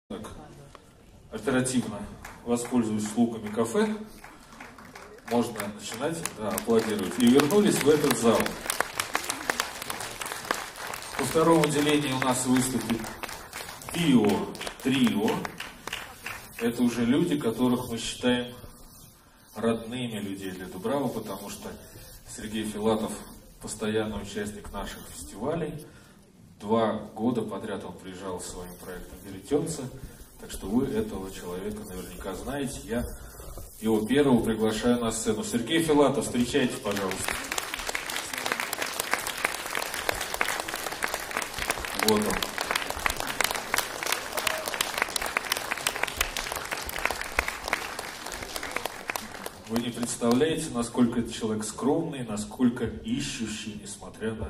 Так, оперативно воспользуюсь слугами кафе. Можно начинать аплодировать. И вернулись в этот зал. Во втором отделении у нас выступит Био-трио. Это уже люди, которых мы считаем родными людей для Дубравы, потому что Сергей Филатов постоянный участник наших фестивалей. 2 года подряд он приезжал с своим проектом «Веретенце», так что вы этого человека наверняка знаете. Я его первого приглашаю на сцену. Сергей Филатов, встречайте, пожалуйста. Вот он. Вы не представляете, насколько этот человек скромный, насколько ищущий, несмотря на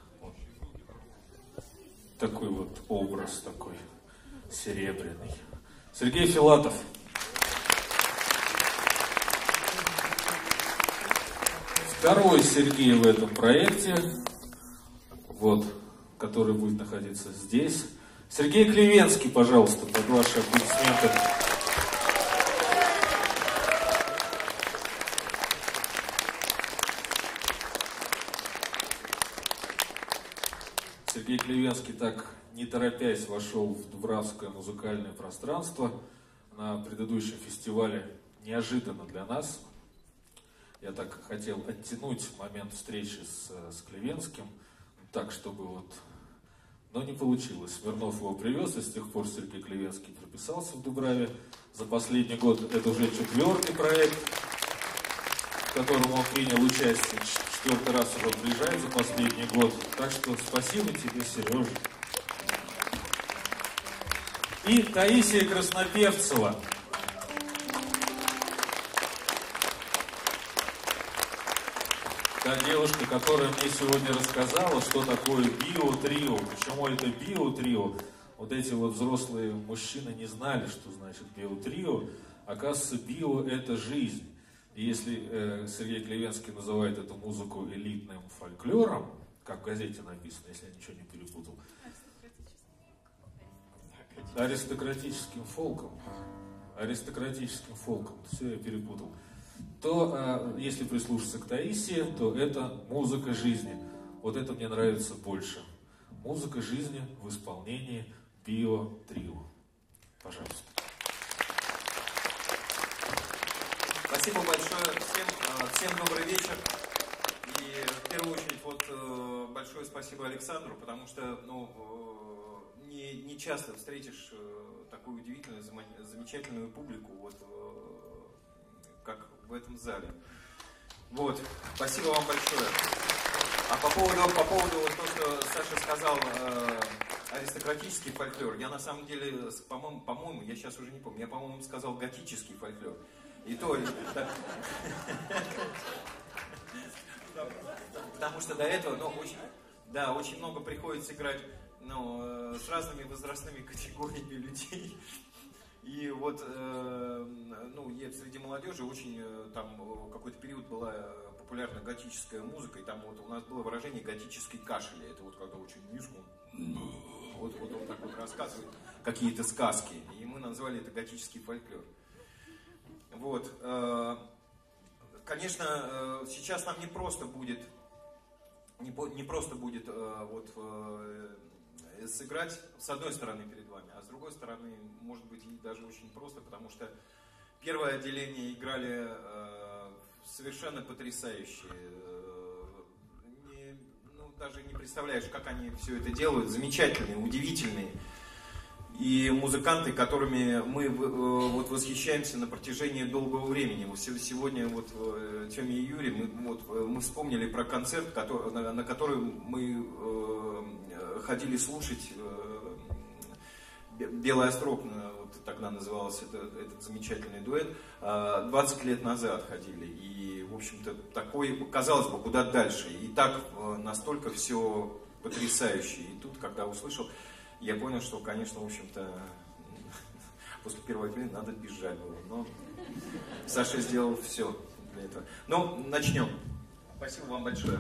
такой вот образ, такой серебряный. Сергей Филатов. Второй Сергей в этом проекте, вот, который будет находиться здесь. Сергей Клевенский, пожалуйста, под ваши аплодисменты. Сергей Клевенский так, не торопясь, вошел в дубравское музыкальное пространство на предыдущем фестивале неожиданно для нас. Я так хотел оттянуть момент встречи с Клевенским, так, чтобы вот... Но не получилось. Смирнов его привез, и с тех пор Сергей Клевенский прописался в Дубраве. За последний год это уже 4-й проект, в котором он принял участие. 4-й раз уже приезжает за последний год. Так что спасибо тебе, Сережа. И Таисия Краснопевцева. Та девушка, которая мне сегодня рассказала, что такое био-трио. Почему это био-трио? Вот эти вот взрослые мужчины не знали, что значит био-трио. Оказывается, био – это жизнь. И если Сергей Клевенский называет эту музыку элитным фольклором, как в газете написано, если я ничего не перепутал, аристократическим фолком, все я перепутал, то если прислушаться к Таисии, то это музыка жизни. Вот это мне нравится больше. Музыка жизни в исполнении био-трио. Пожалуйста. Спасибо большое всем добрый вечер. И в первую очередь большое спасибо Александру, потому что не часто встретишь такую удивительную, замечательную публику, как в этом зале. Вот, спасибо вам большое. А по поводу то, что Саша сказал, аристократический фольклор, я на самом деле, по-моему, я сейчас уже не помню, я, по-моему, сказал готический фольклор. И то, потому что до этого, очень много приходится играть, с разными возрастными категориями людей. И вот, среди молодежи очень, там, какой-то период была популярна готическая музыка, и там вот у нас было выражение готический кашель. Это вот когда очень низко, вот он так вот рассказывает какие-то сказки, и мы назвали это готический фольклор. Вот, конечно, сейчас нам не просто будет сыграть с одной стороны перед вами, а с другой стороны, может быть, и даже очень просто, потому что первое отделение играли совершенно потрясающие, даже не представляешь, как они все это делают, замечательные, удивительные. И музыканты, которыми мы восхищаемся на протяжении долгого времени. Сегодня Тёме и Юре мы вспомнили про концерт, на который мы ходили слушать. «Белый острог», тогда назывался этот замечательный дуэт, 20 лет назад ходили. И, в общем-то, такой, казалось бы, куда дальше. И так настолько все потрясающе. И тут, когда услышал, я понял, что, конечно, в общем-то, после первого отделения надо бежать было. Но Саша сделал все для этого. Начнем. Спасибо вам большое.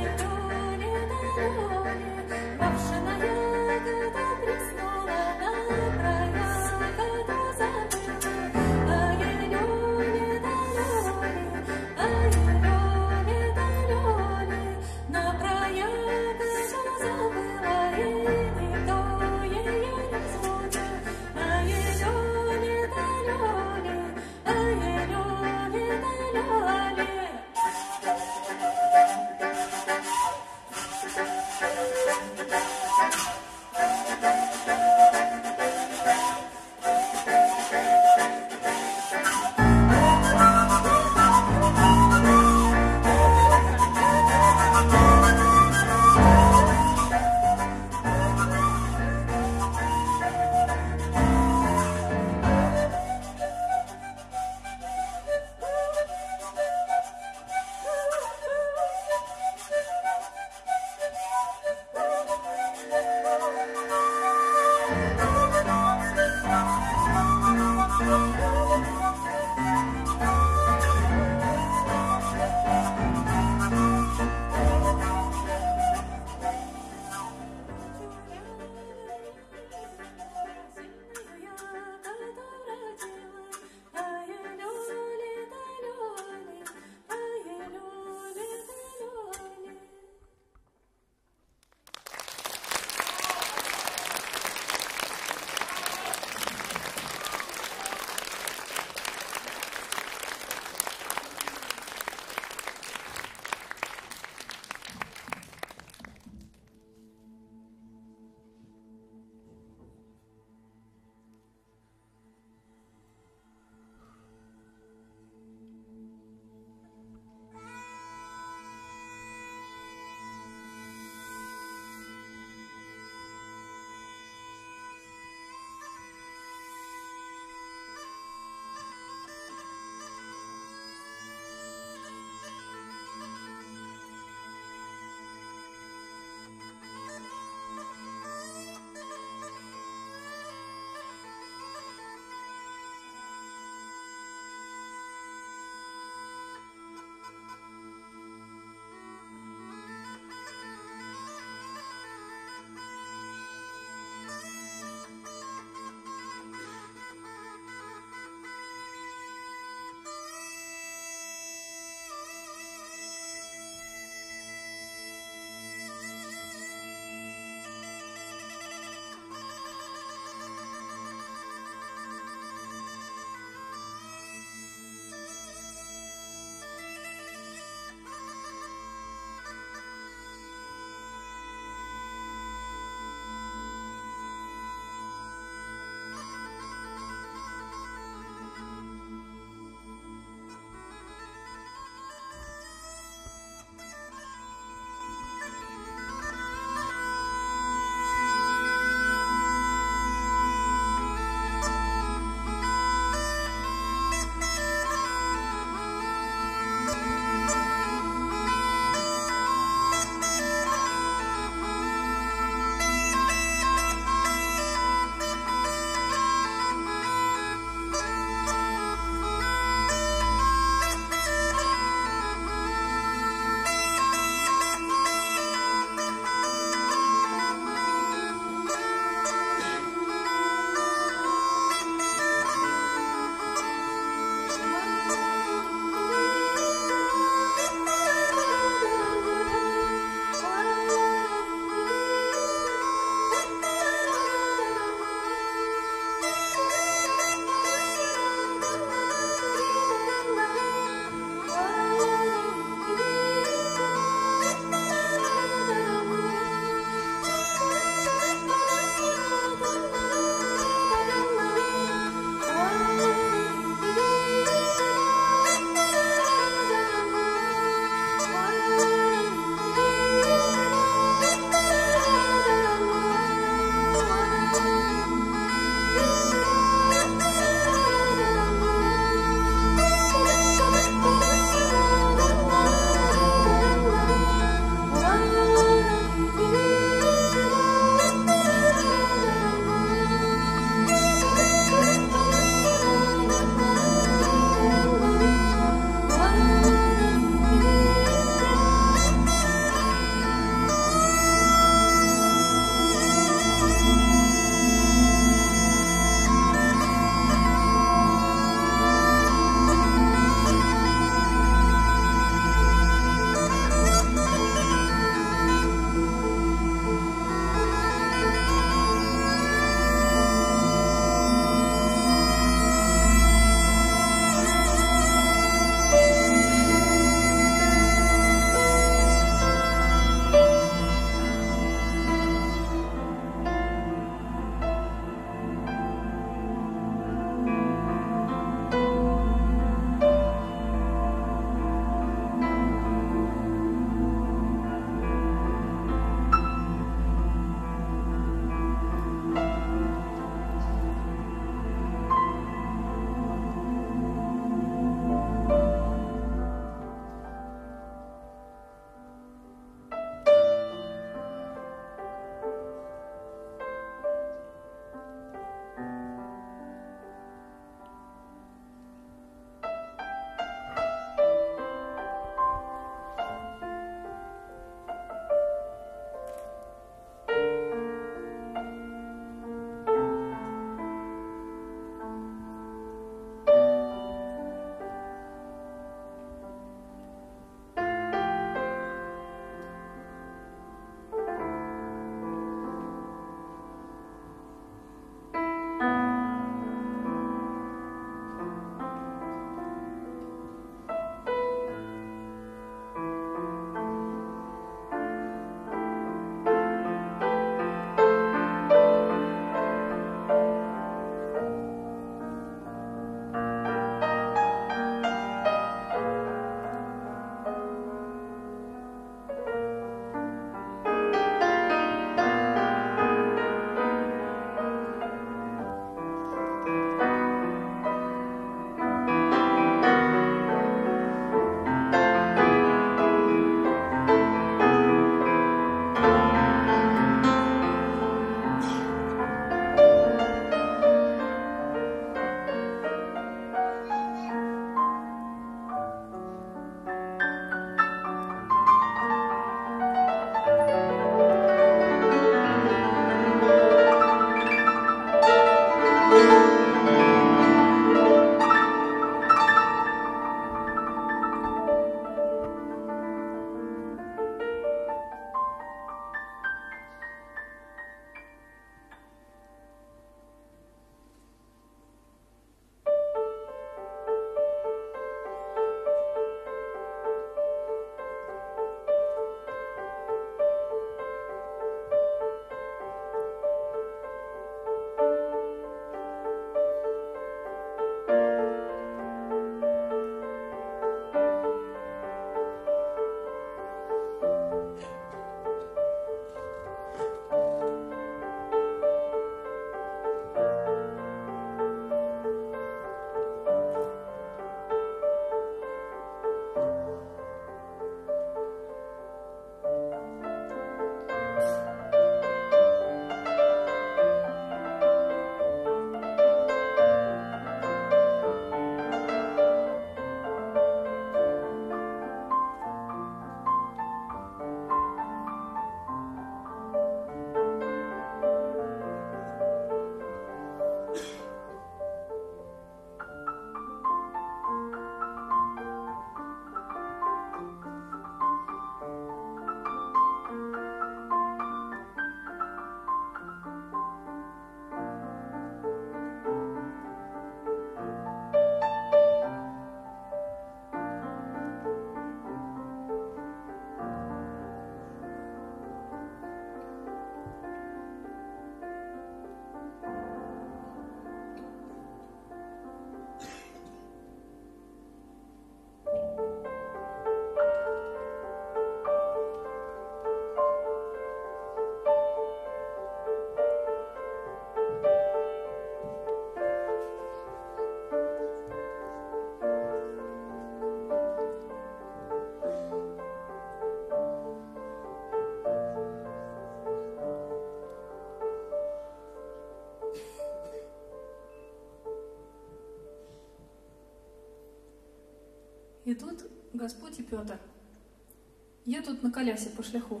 И тут Господь и Петр едут на колясе по шляху.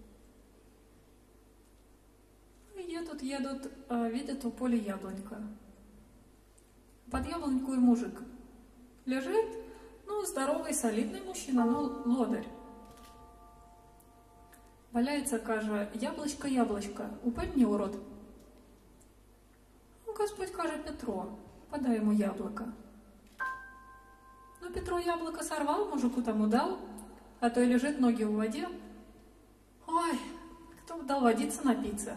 Едут, видят у поля яблонька. Под яблоньку и мужик лежит, здоровый, солидный мужчина, лодырь. Валяется, каже, яблочко, упадни, урод. Господь каже Петро, подай ему яблоко. Петро яблоко сорвал, мужику тому дал, а то и лежит, ноги в воде. Ой, кто бы дал водиться напиться?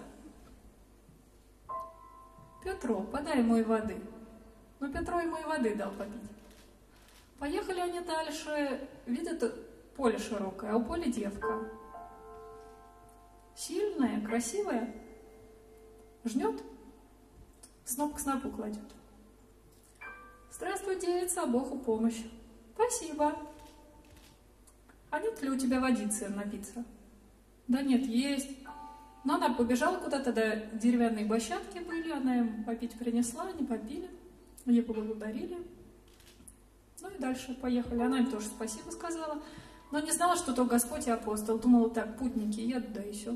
Петро, подай ему и воды. Петро ему и воды дал попить. Поехали они дальше, видят, поле широкое, а у поля девка. Сильная, красивая, жнет, сноп к снопу кладет. Здравствуй, девица, Богу помощь. Спасибо. А нет ли у тебя водицы напиться? Да нет, есть. Но она побежала куда-то, до деревянной площадки были, она им попить принесла, они попили, ей поблагодарили. И дальше поехали. Она им тоже спасибо сказала, но не знала, что то Господь и апостол. Думала, так, путники едут, да и все.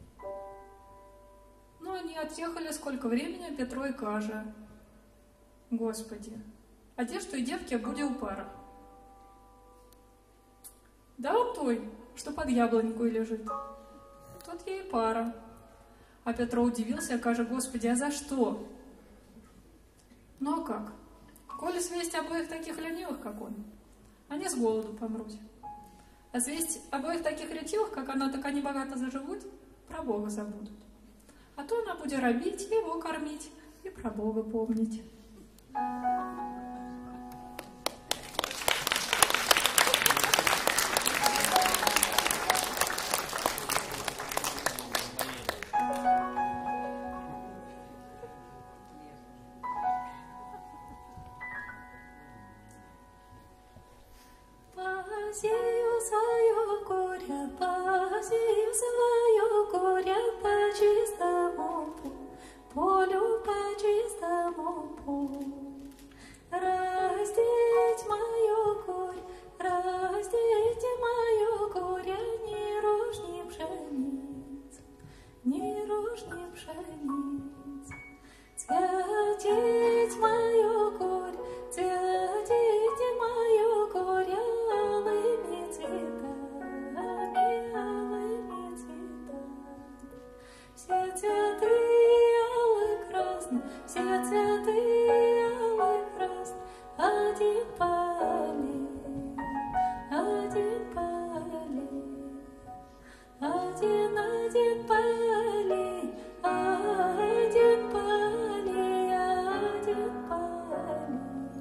Они отъехали сколько времени, Петро и каже: Господи, а де ж той девке буде у пара? Да вот той, что под яблонькой лежит. Тот ей пара. А Петро удивился, каже: Господи, а за что? А как? Коли свесть обоих таких ленивых, как он, они с голоду помрут. А свесть обоих таких ретивых, как она, так они богато заживут, про Бога забудут. А то она будет робить, его кормить и про Бога помнить. Посею свое горе по чистому полю, по чистому полю. Раздеть мое горе, ни рожь, ни пшениц, ни рожь, ни пшениц. Цветить мое горе, алыми цветами, алыми цветами. Все цветы алые красные, все цветы алые красные, один полей, один полей, один полей, один полей, один полей,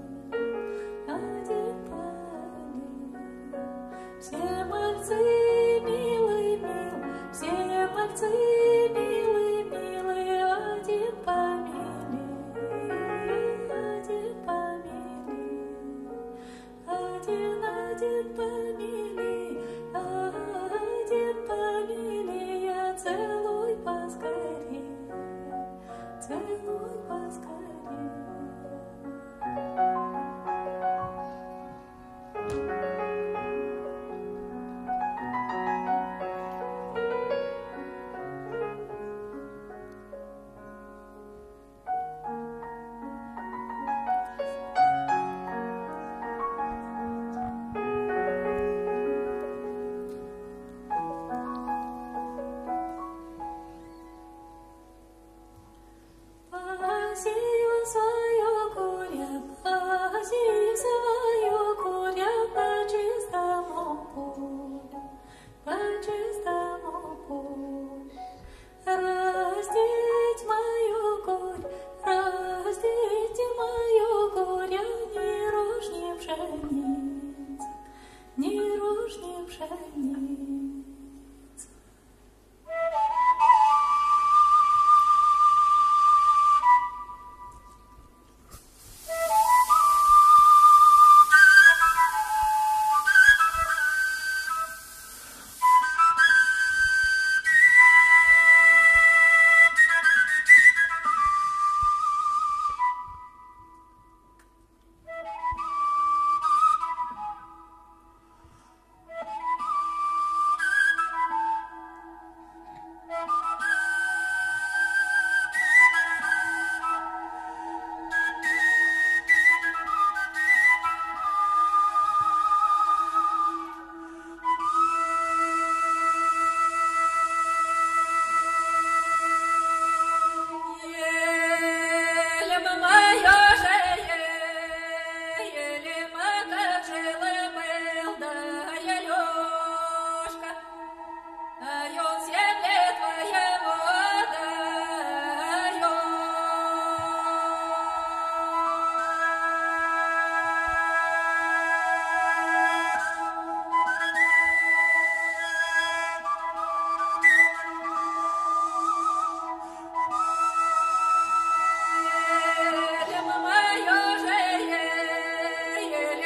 один полей. Все мальцы милые, милые, все мальцы милые, милые, один помилей, один помилей, один помилей, один помилей. Я целуй поскорей, целуй поскорей. Посею свое горе по чистому полю, по чистому полю. Раздеть мое горе, ни рожь, ни пшениц, ни рожь, ни пшениц. Еле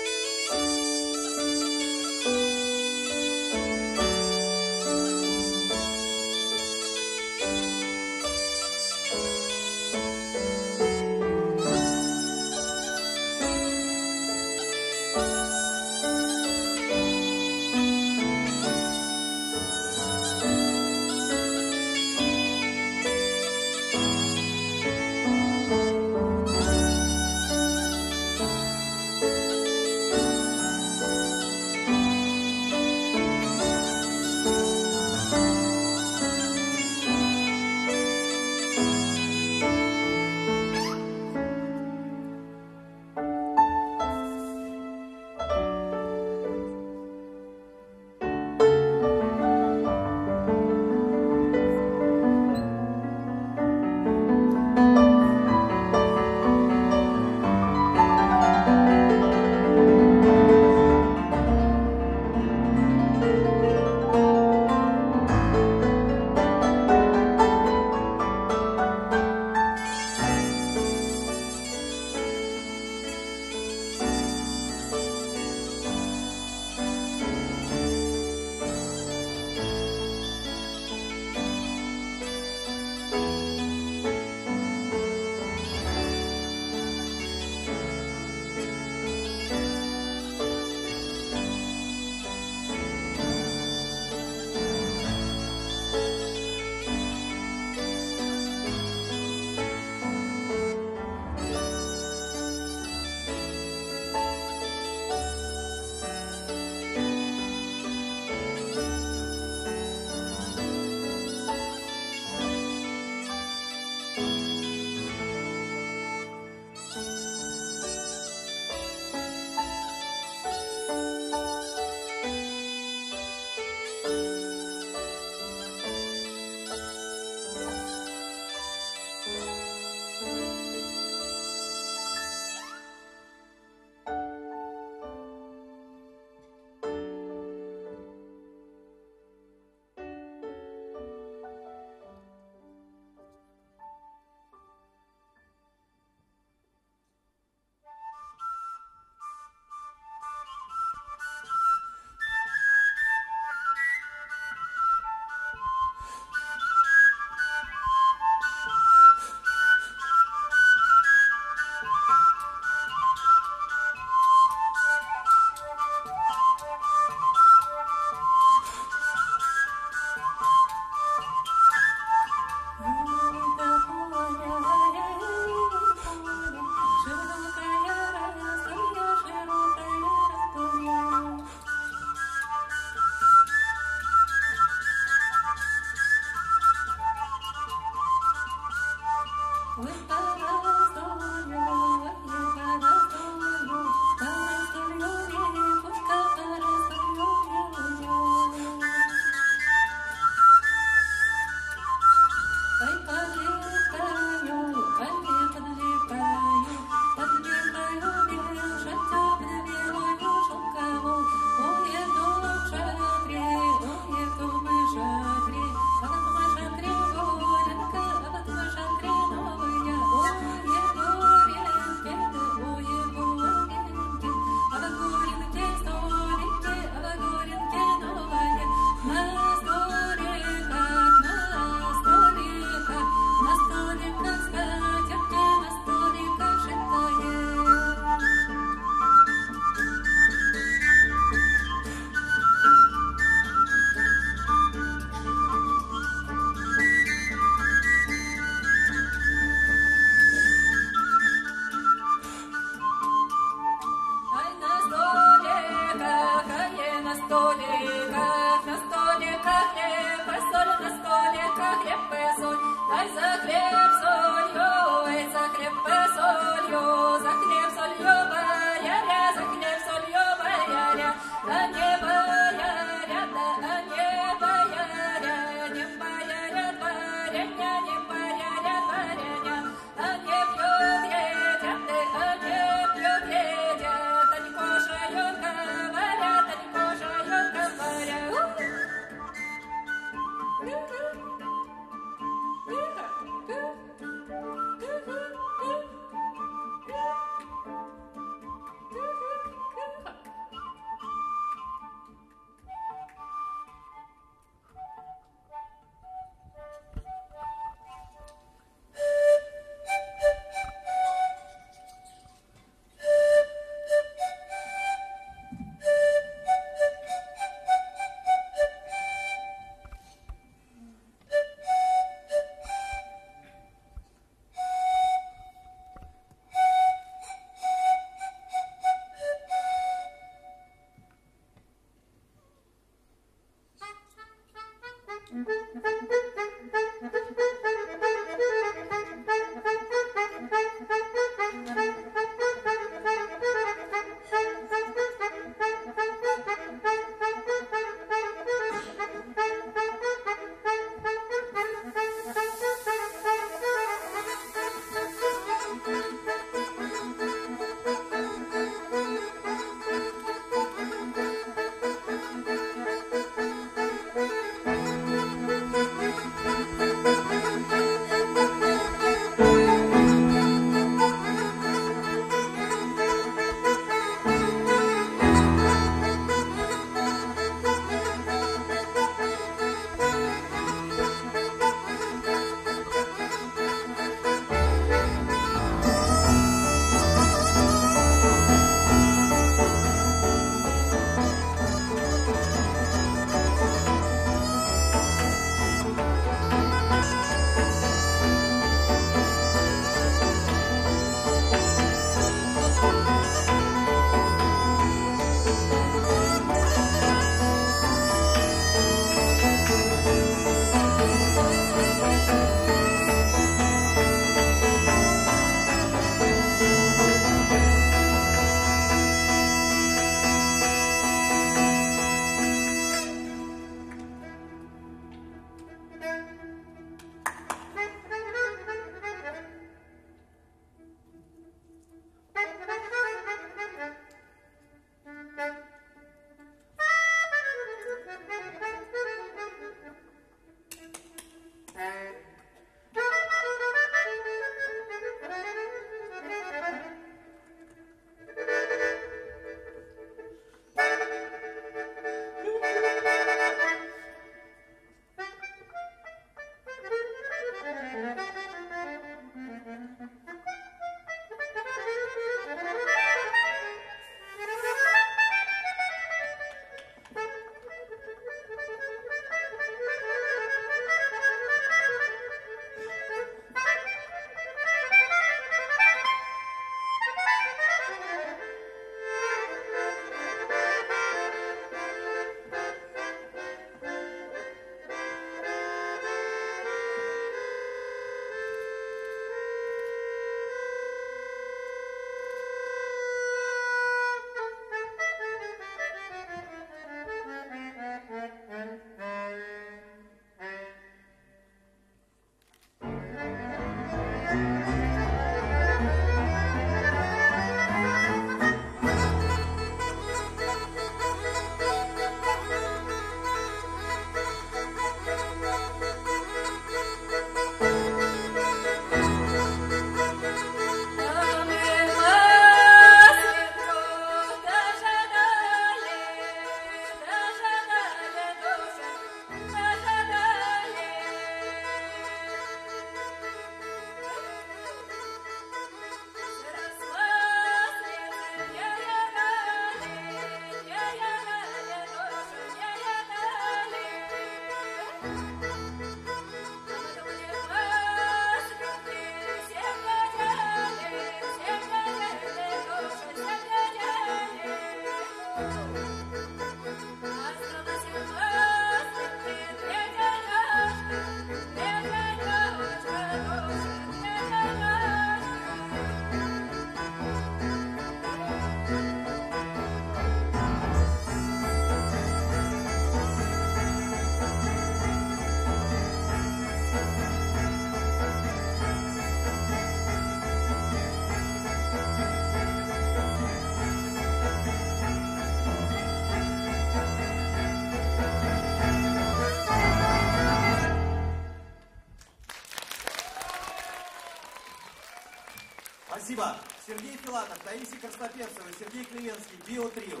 Спасибо. Сергей Филатов, Таисия Красноперцева, Сергей Клевенский, Био-трио.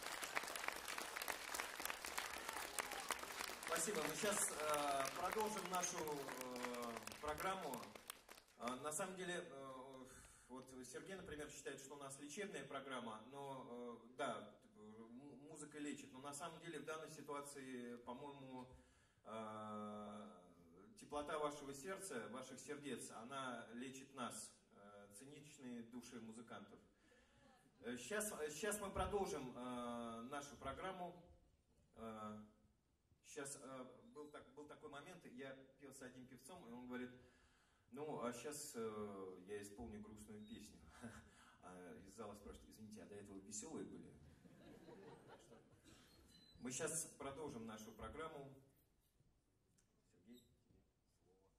Спасибо. Мы сейчас продолжим нашу программу. На самом деле, вот Сергей, например, считает, что у нас лечебная программа, но да, музыка лечит, но на самом деле в данной ситуации, по-моему, теплота вашего сердца, ваших сердец, она лечит нас, циничные души музыкантов. Сейчас мы продолжим нашу программу. Сейчас был такой момент, я пел с одним певцом, и он говорит: ну, а сейчас я исполню грустную песню. А из зала спрашивают: извините, а до этого веселые были? Мы сейчас продолжим нашу программу. Сергей, тебе слово.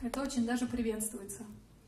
это очень даже приветствуется.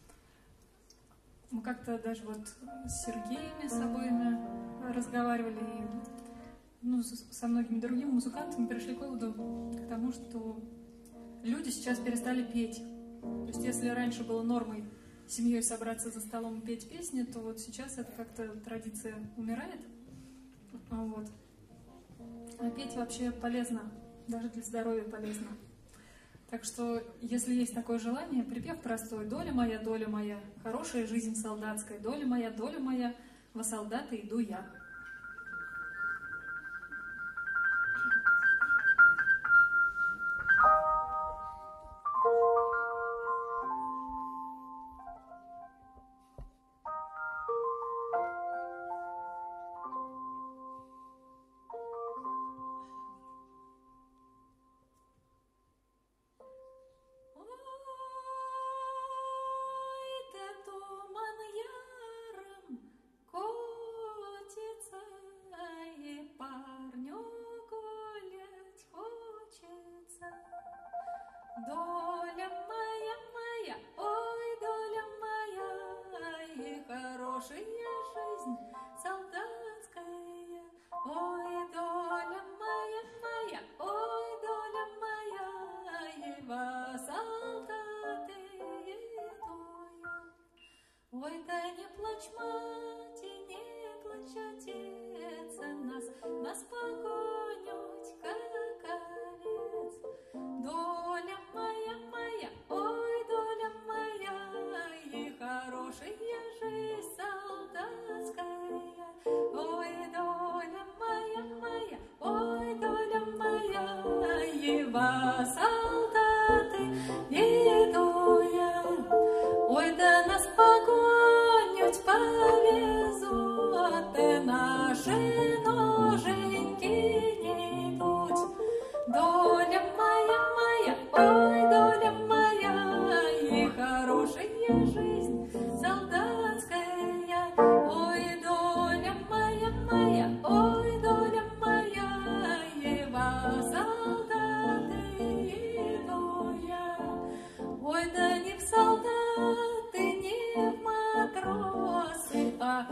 Мы как-то даже вот с Сергеем с обоими разговаривали, и со многими другими музыкантами пришли к выводу, к тому, что люди сейчас перестали петь. То есть если раньше было нормой семьей собраться за столом и петь песни, то вот сейчас это как-то традиция умирает. Вот. А петь вообще полезно, даже для здоровья полезно. Так что, если есть такое желание, припев простой: доля моя, хорошая жизнь солдатская, доля моя, во солдаты иду я. Доля моя, ой, доля моя, и хорошая жизнь солдатская. Ой, доля моя, ой, доля моя, и во солдаты иду я. Ой, да не плачь, мать, и не плачь, отец, нас погонють, как овец. Доля моя, ой, доля моя, и хорошая жизнь солдатская. Ой, доля моя, ой, доля моя, и во солдаты иду я. Ой, да нас погонють, повезут, и наши ноженьки не идут. Доля моя, ой, доля моя, и хорошая жизнь солдатская. Ой, доля моя, ой, доля моя, и во солдаты иду я. Ой, да не в солдаты, не в матросы, а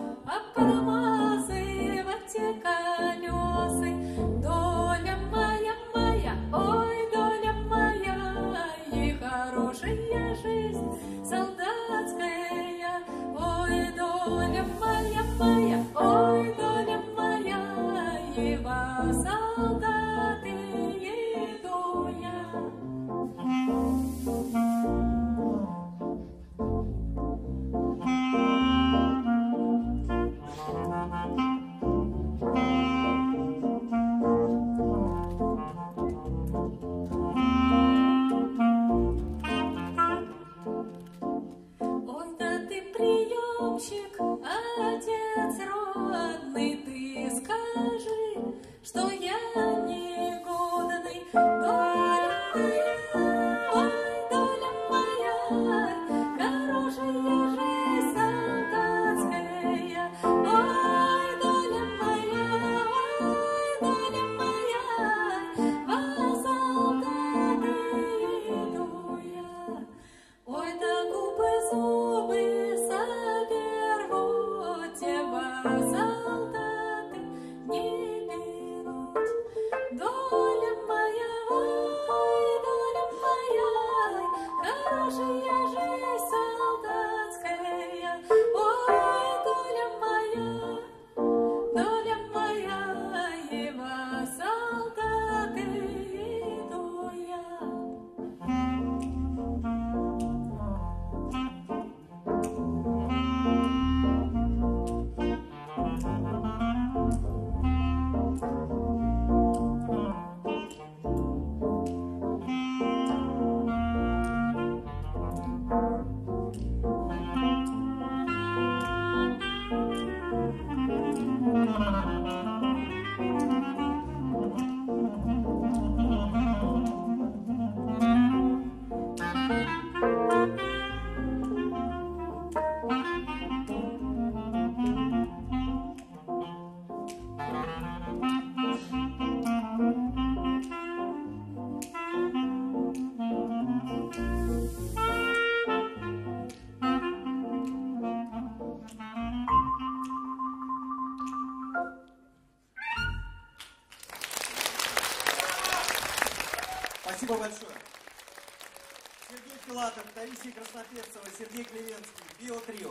промазывать колесы. Доля моя, ой, доля моя, и хорошая жизнь солдатская. Ой, доля моя, ой, доля моя, и во солдаты иду я. Ой, да ты приемщик, отец родный, ты скажи, что я негодный. Доля моя, ой, доля моя, хорошая жизнь солдатская. Ой, доля моя, во солдаты иду я. Ой, да губы, зубы соберете, во солдаты не берут. Доля моя, ой, доля моя, хорошая жизнь солдатская. Ой, доля моя, и во солдаты иду я. Спасибо большое. Сергей Филатов, Таисия Красноперцева, Сергей Клевенский, Био-трио.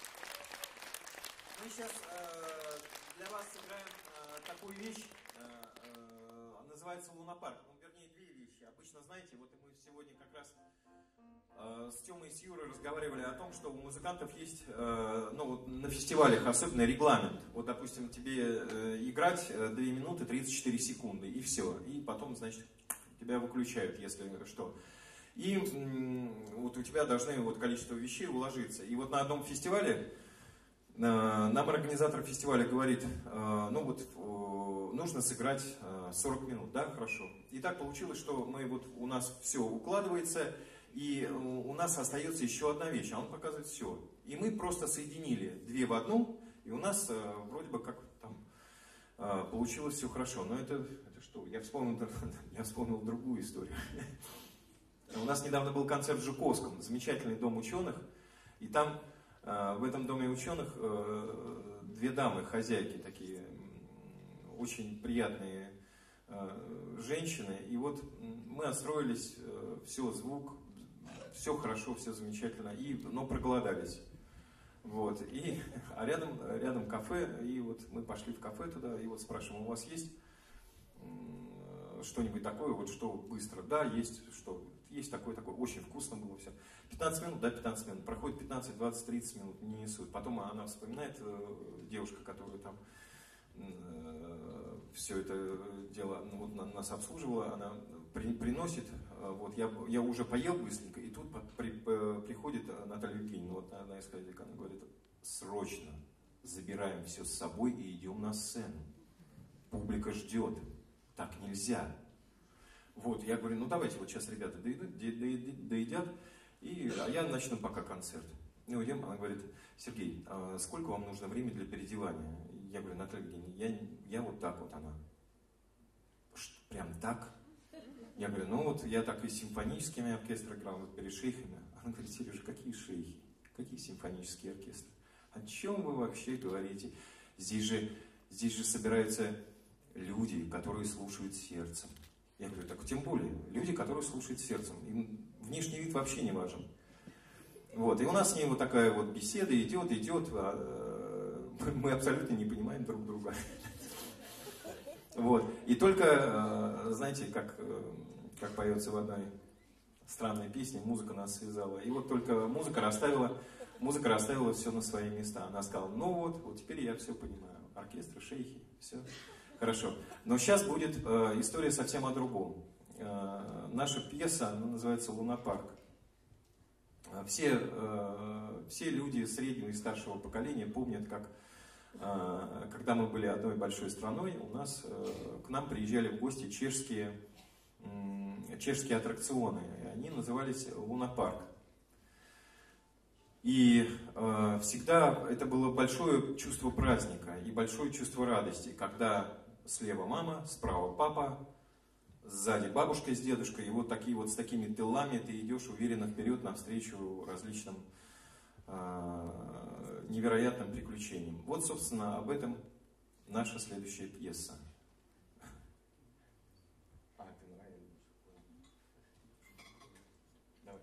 Мы сейчас для вас сыграем такую вещь, называется «Лунапарк». Ну, вернее, две вещи. Обычно, знаете, вот мы сегодня как раз с Тёмой и с Юрой разговаривали о том, что у музыкантов есть, ну, вот на фестивалях особенно регламент. Вот, допустим, тебе играть 2 минуты 34 секунды, и все. И потом, значит, тебя выключают, если что. И вот у тебя должны вот количество вещей уложиться. И вот на одном фестивале нам организатор фестиваля говорит, ну вот нужно сыграть 40 минут, да, хорошо. И так получилось, что мы вот, у нас все укладывается, и у нас остается еще одна вещь, а он показывает все. И мы просто соединили 2 в одну, и у нас вроде бы как там получилось все хорошо. Но это что? Я вспомнил другую историю. У нас недавно был концерт в Жуковском, замечательный дом ученых, и там в этом доме ученых 2 дамы, хозяйки такие, очень приятные женщины, и вот мы отстроились, все, звук, все хорошо, все замечательно, но проголодались. Вот, а рядом кафе, и вот мы пошли в кафе туда, и вот спрашиваем, у вас есть что-нибудь такое, вот что быстро? Да, есть, что? Есть такое, очень вкусно было все. 15 минут, да, 15 минут. Проходит 15, 20, 30 минут, не несут. Потом она вспоминает, девушка, которая там все это дело, ну, вот, нас обслуживала, она приносит, вот, я уже поел быстренько, и тут приходит Наталья Евгеньевна, вот она из хозяек, она говорит, срочно забираем все с собой и идем на сцену. Публика ждет. Так нельзя. Вот, я говорю, ну давайте вот сейчас ребята доедят, а я начну пока концерт. Ну, идем, она говорит, Сергей, а сколько вам нужно времени для переодевания? Я говорю, Наталья Евгеньевна, я вот так вот, она. Прям так? Я говорю, ну вот я так и с симфоническими оркестрами играл, вот перед шейхами. Она говорит, Сережа, какие шейхи? Какие симфонические оркестры? О чем вы вообще говорите? Здесь же собираются люди, которые слушают сердцем. Я говорю, так тем более, люди, которые слушают сердцем. Им внешний вид вообще не важен. Вот, и у нас с ней вот такая вот беседа идет, а мы абсолютно не понимаем друг друга. Вот, и только, знаете, как поется в одной странной песне, музыка нас связала. И вот только музыка расставила все на свои места. Она сказала, ну вот теперь я все понимаю. Оркестры, шейхи, все. Хорошо. Но сейчас будет история совсем о другом. Наша пьеса, она называется «Лунапарк». Все люди среднего и старшего поколения помнят, как когда мы были одной большой страной, к нам приезжали в гости чешские аттракционы. Они назывались «Лунапарк». И всегда это было большое чувство праздника и большое чувство радости, когда слева мама, справа папа, сзади бабушка с дедушкой, и вот такие вот с такими тылами ты идешь уверенно вперед навстречу различным невероятным приключениям. Вот, собственно, об этом наша следующая пьеса. Давай.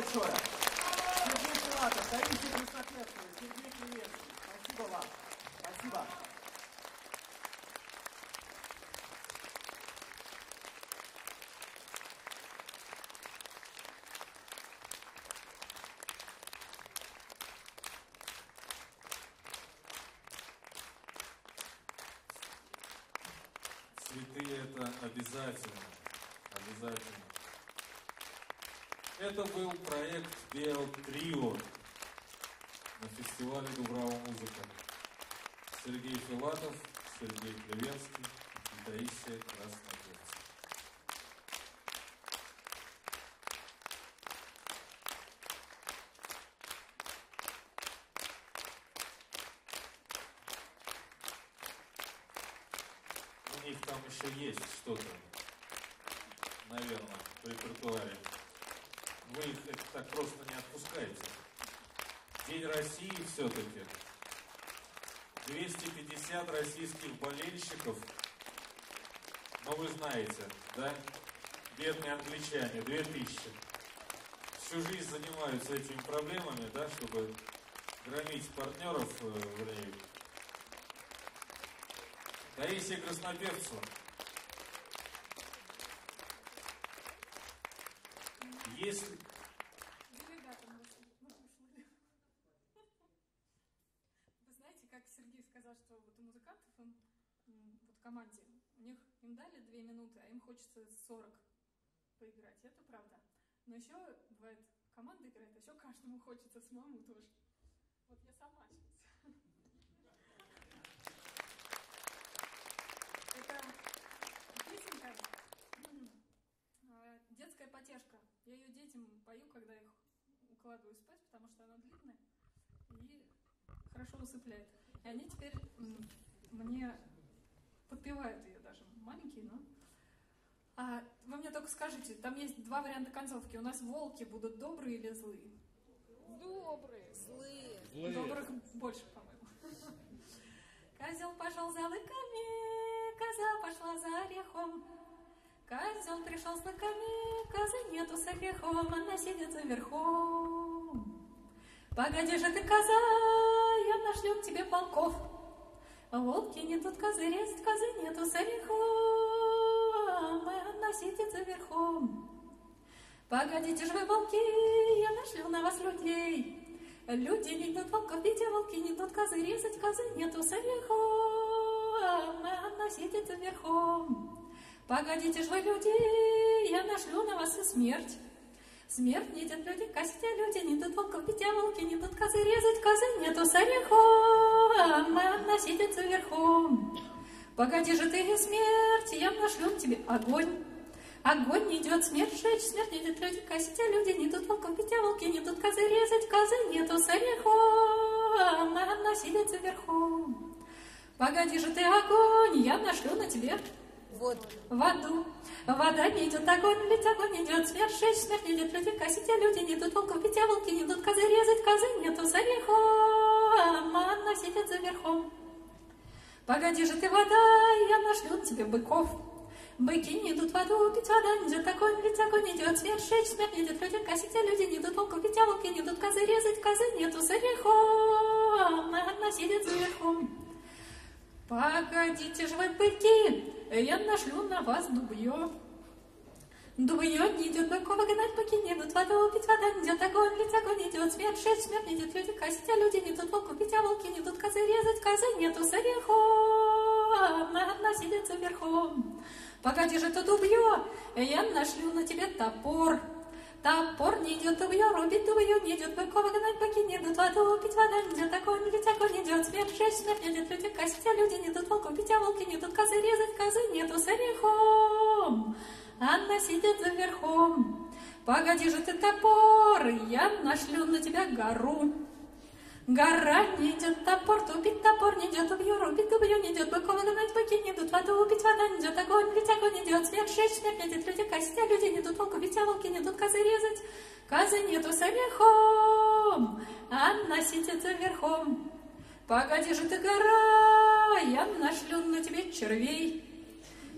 большое. Сергей Филатов, Таисия Краснопевцева, Сергей Клевецкий. Спасибо вам. Спасибо. Цветы — это обязательно. Обязательно. Это был проект «Биотрио» на фестивале «Дубрава музыка». Сергей Филатов, Сергей Клевенский и Таисия Краснопевцева. У них там еще есть что-то, наверное, в репертуаре. Вы их так просто не отпускаете. День России все-таки. 250 российских болельщиков. Но вы знаете, да? Бедные англичане, 2000. Всю жизнь занимаются этими проблемами, да, чтобы громить партнеров в ней. Таисия Краснопевцева. Если... Ребята, мы ушли. Вы знаете, как Сергей сказал, что вот у музыкантов, вот в команде, им дали 2 минуты, а им хочется 40 поиграть. Это правда. Но еще бывает, команда играет, а еще каждому хочется самому тоже. Вот я сама сейчас. Это песенка «Детская потешка». Я ее детям пою, когда их укладываю спать, потому что она длинная и хорошо усыпляет. И они теперь мне подпевают ее даже. Маленькие, но... вы мне только скажите, там есть 2 варианта концовки. У нас волки будут добрые или злые? Добрые. Злые. Добрых больше, по-моему. Козел пошел за лыками, коза пошла за орехом. Козел пришел с лыками, козы нету с орехом, она сидит за верхом. Погоди же ты, коза, я нашлем тебе полков. Волки не тут козы резать, козы нету с орехом, она сидит за верхом. Погодите же вы, волки, я нашлю на вас людей. Люди не идут волков бить, а волки не идут козы резать, козы нету с орехом, она сидит за верхом. Погодите же вы, люди, я нашлю на вас и смерть. Смерть не идет люди косить, а люди не идут волков бить, а волки не идут козы резать, козы нету с орехом, она сидит за верхом. Погоди же ты, и смерть, я нашлю тебе огонь. Огонь не идет смерть жечь, смерть не идет люди косить, а люди не идут волков бить, а волки не идут козы резать, козы нету с орехом, она сидит за верхом. Погоди же ты, огонь, я нашлю на тебе воду. Вода не идет огонь, ведь огонь идет смерть жечь, смерть не идет люди косить, а люди не идут волков бить, а волки не идут козы резать, козы нету с орехом, она сидит за верхом. Погоди же ты, вода, я нашлю на тебе быков. Быки не идут воду пить, вода не идет огонь, ведь огонь идет смерть жечь, смерть не идет люди косить, а люди не идут волков бить, а волки не идут козы резать, козы нету с орехом, она сидит за верхом. Погодите же вы, быки, я нашлю на вас дубье. Дубье не идет быков гнать, быки не идут воду пить, вода не идет огонь, ведь огонь идет смерть жечь, смерть не идет люди косить, а люди не идут волков бить, а волки не идут козы резать, козы нету с орехом, она сидит за верхом. Погоди же ты, дубье, я нашлю на тебе топор. Топор не идет дубье, рубит дубье, не идет быков гнать, быки не идут воду пить, вода не идет огонь, ведь огонь идет смерть жечь, смерть не идет люди косить, а люди не идут волков бить, а волки не идут козы резать, козы нету с орехом, она сидит за верхом. Погоди же ты, топор, я нашлю на тебя гору. Гора не идет топор, тупит топор, не идет убью, рубит убью, не идет быков гнать, быки не идут воду убить, вода не идет огонь, ведь огонь идет смерть жечь, смерть не идет люди косить, а люди не идут волков бить, а волки не идут козы резать, козы нету с орехом, она сидит за верхом. Погоди же ты, гора, я нашлю на тебе червей.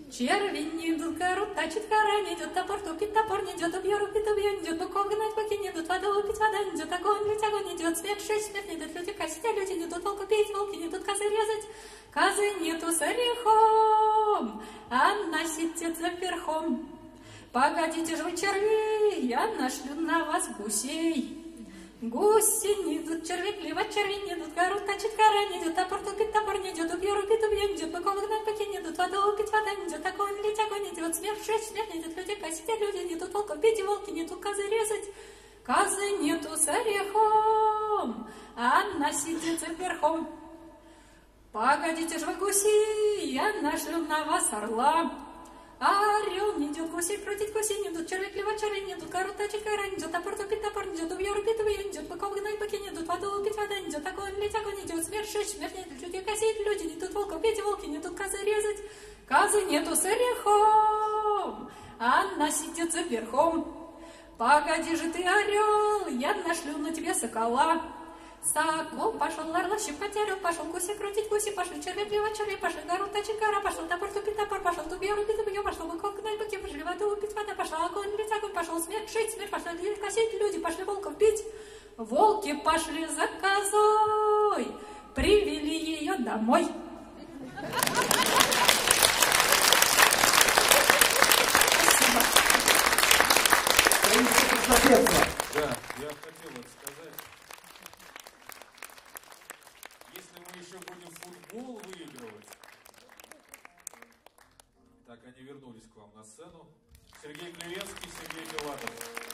Червень не идут, гору тачит, гора не идет, топор тупит, топор не идет, убьет, рубит, убьет, не идет, быков гнать, быки не идут, воду упить, вода не идет, огонь лить, огонь не идет, смерть шесть, смерть не идет, люди косить, а люди не идут, волку пить, волки не идут, козы резать, козы нету с орехом, Анна сидит за верхом. Погодите же вы, черви, я нашлю на вас гусей. Гуси не идут, черви клевать, черви не идут, гору тачит, гора не идет, топор тупит, топор не идет, убьет, рубит, убьет, не идет, быков гнать, быки не идут, воду упить, вода не идет, огонь лить, огонь не идет, смерть шесть, смерть не идет, люди косить, а люди не идут, волков бить, волки не идут, козы резать, козы нету с орехом, Анна сидит за верхом. Погодите же вы, гуси, я нашлю на вас орла. Орел не идет, гусей крутить, гусей не идут, черви клевать, черви не идут, гору тачить, гора не идет, топор тупить, топор не идет, убьет, рубит, убьет, не идет, быков гнать, быки не идут, воду упить, вода не идет, огонь лить, огонь не идет, смерть шесть, смерть не идет, люди косить, люди не идут, волков бить, волки не идут, козы резать, козы нету с орехом, Анна сидит за верхом. Погоди же ты, орел, я нашлю на тебе сокола. Сокол пошел, орла щипать, орел пошел, гуси крутить, гуси пошли, черви клевать, черви пошли, гору тачить, гора пошел, топор тупить, топор пошел, убьет, рубит, убьет, пошел, быков гнать, быки пошли, воду упить, вода пошла, огонь лить, огонь пошел, смерть шить, смерть пошла, косить, люди пошли волков бить, волки пошли за козой, привели ее домой. Соответственно. Да, я хотел это сказать. Если мы еще будем в футбол выигрывать. Так, они вернулись к вам на сцену. Сергей Клевенский, Сергей Филатов.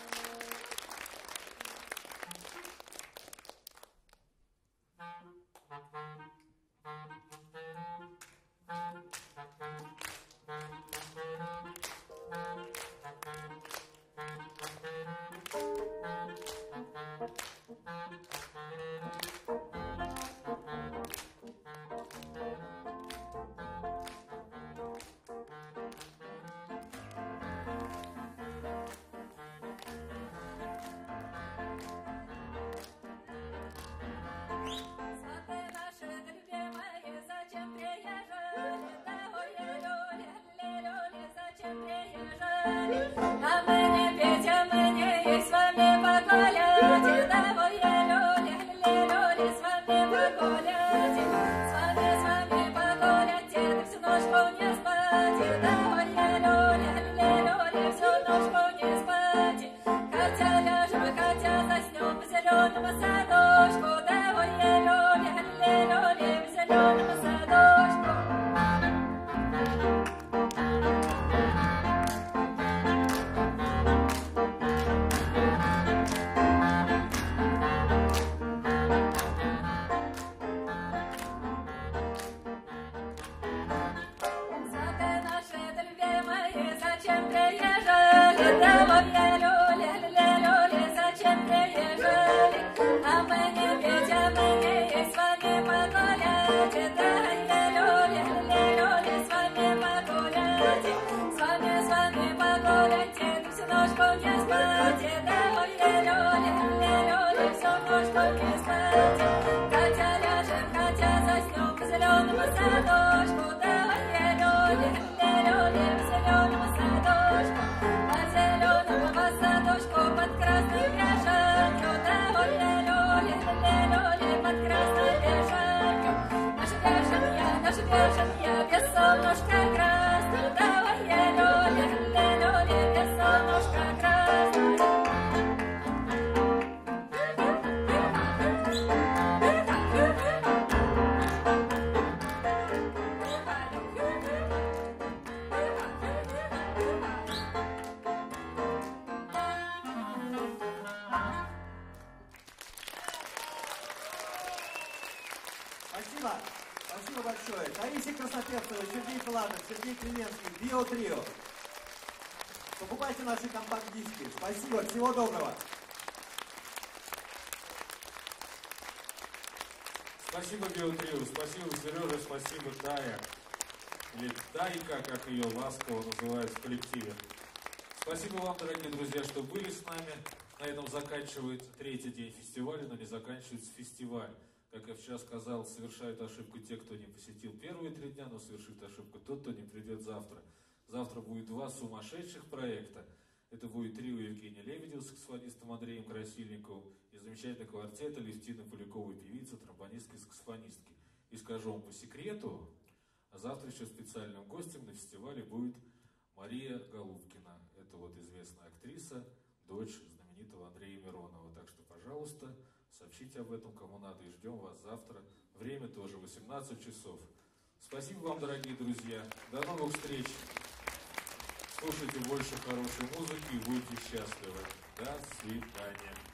А мы не петь, а мы не есть, с вами погулять. Давай я люли, с вами погулять. С вами погулять, ты всю ночку не спать. Давай я люли, всю ночку не спать. Хотя ляжем, хотя заснем по зеленому садочку. Давай я люли, в зеленому садочку. Я без солнышка красный, давай я люли, без солнышка красный. Спасибо. Спасибо большое. Таисия Красноперцева, Сергей Филатов, Сергей Клевенский, Био-трио. Покупайте наши компакт-диски. Спасибо. Всего доброго. Спасибо, Био-трио, спасибо, Сережа, спасибо, Тая. Или Тайка, как ее ласково называют в коллективе. Спасибо вам, дорогие друзья, что были с нами. На этом заканчивается третий день фестиваля, но не заканчивается фестиваль. Как я вчера сказал, совершают ошибку те, кто не посетил первые 3 дня, но совершит ошибку тот, кто не придет завтра. Завтра будет два сумасшедших проекта. Это будет трио Евгения Лебедева с саксофонистом Андреем Красильниковым и замечательный квартет Алевтины Поляковой, певицы, тромбонистки и саксофонистки. И скажу вам по секрету, завтра еще специальным гостем на фестивале будет Мария Голубкина. Это вот известная актриса, дочь знаменитого Андрея Миронова. Так что, пожалуйста, сообщите об этом кому надо и ждем вас завтра. Время тоже 18 часов. Спасибо вам, дорогие друзья. До новых встреч. Слушайте больше хорошей музыки и будьте счастливы. До свидания.